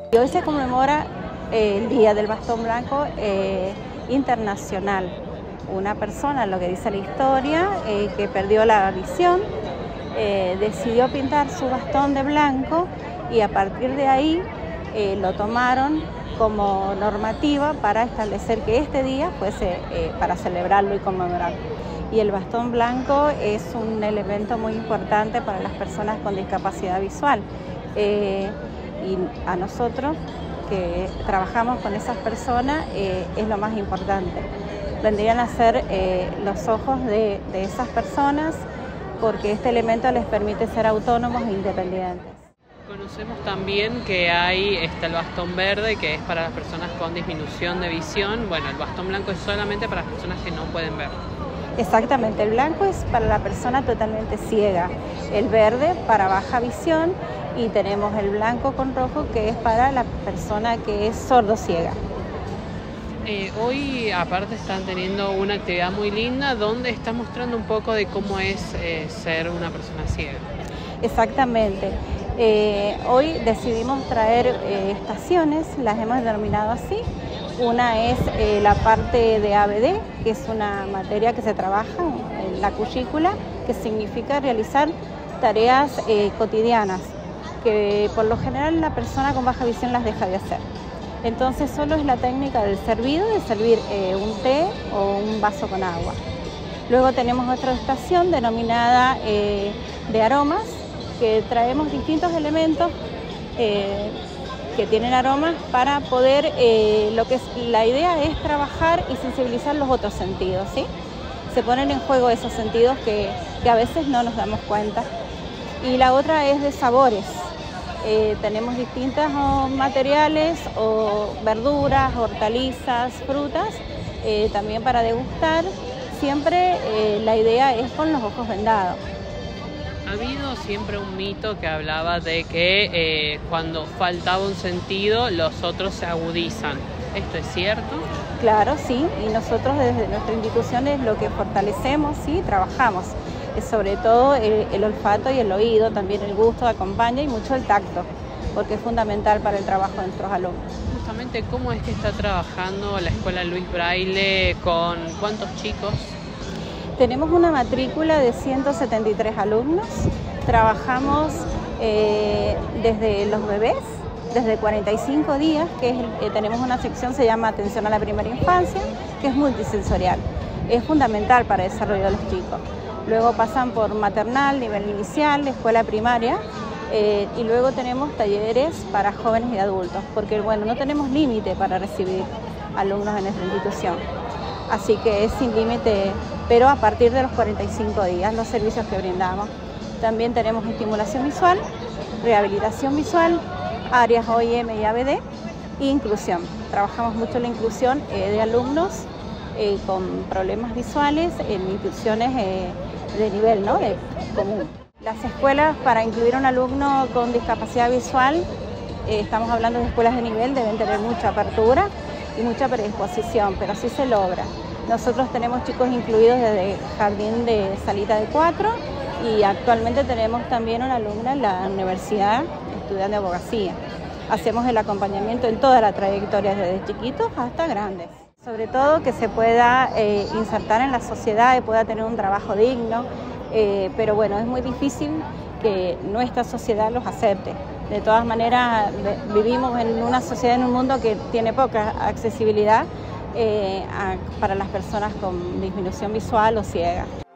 Y hoy se conmemora el Día del Bastón Blanco internacional. Una persona, lo que dice la historia, que perdió la visión, decidió pintar su bastón de blanco y a partir de ahí lo tomaron como normativa para establecer que este día fuese para celebrarlo y conmemorarlo. Y el bastón blanco es un elemento muy importante para las personas con discapacidad visual. Y a nosotros que trabajamos con esas personas es lo más importante. Vendrían a ser los ojos de esas personas porque este elemento les permite ser autónomos e independientes. Conocemos también que hay el bastón verde, que es para las personas con disminución de visión. Bueno, el bastón blanco es solamente para las personas que no pueden ver. Exactamente, el blanco es para la persona totalmente ciega, el verde para baja visión y tenemos el blanco con rojo que es para la persona que es sordo-ciega. Hoy aparte están teniendo una actividad muy linda donde está mostrando un poco de cómo es ser una persona ciega. Exactamente. Hoy decidimos traer estaciones, las hemos denominado así. Una es la parte de ABD, que es una materia que se trabaja en la currícula, que significa realizar tareas cotidianas, que por lo general la persona con baja visión las deja de hacer. Entonces solo es la técnica del servido, de servir un té o un vaso con agua. Luego tenemos otra estación denominada de aromas, que traemos distintos elementos que tienen aromas para poder, la idea es trabajar y sensibilizar los otros sentidos, ¿sí? Se ponen en juego esos sentidos que a veces no nos damos cuenta. Y la otra es de sabores. Tenemos distintos materiales o verduras, hortalizas, frutas, también para degustar. Siempre la idea es con los ojos vendados. Ha habido siempre un mito que hablaba de que cuando faltaba un sentido, los otros se agudizan. ¿Esto es cierto? Claro, sí, y nosotros desde nuestra institución es lo que fortalecemos, sí, trabajamos. Sobre todo el olfato y el oído, también el gusto acompaña y mucho el tacto, porque es fundamental para el trabajo de nuestros alumnos. Justamente, ¿cómo es que está trabajando la Escuela Luis Braille con cuántos chicos? Tenemos una matrícula de 173 alumnos, trabajamos desde los bebés, desde 45 días, tenemos una sección se llama Atención a la Primera Infancia, que es multisensorial, es fundamental para el desarrollo de los chicos. Luego pasan por maternal, nivel inicial, escuela primaria, y luego tenemos talleres para jóvenes y adultos, porque bueno, no tenemos límite para recibir alumnos en nuestra institución. Así que es sin límite, pero a partir de los 45 días los servicios que brindamos. También tenemos estimulación visual, rehabilitación visual, áreas OIM y ABD e inclusión. Trabajamos mucho la inclusión de alumnos con problemas visuales en instituciones de nivel, ¿no?, de común. Las escuelas para incluir a un alumno con discapacidad visual, estamos hablando de escuelas de nivel, deben tener mucha apertura y mucha predisposición, pero sí se logra. Nosotros tenemos chicos incluidos desde jardín de salita de 4 y actualmente tenemos también una alumna en la universidad estudiando abogacía. Hacemos el acompañamiento en toda la trayectoria, desde chiquitos hasta grandes. Sobre todo que se pueda insertar en la sociedad y pueda tener un trabajo digno, pero bueno, es muy difícil que nuestra sociedad los acepte. De todas maneras, vivimos en una sociedad, en un mundo que tiene poca accesibilidad para las personas con disminución visual o ciega.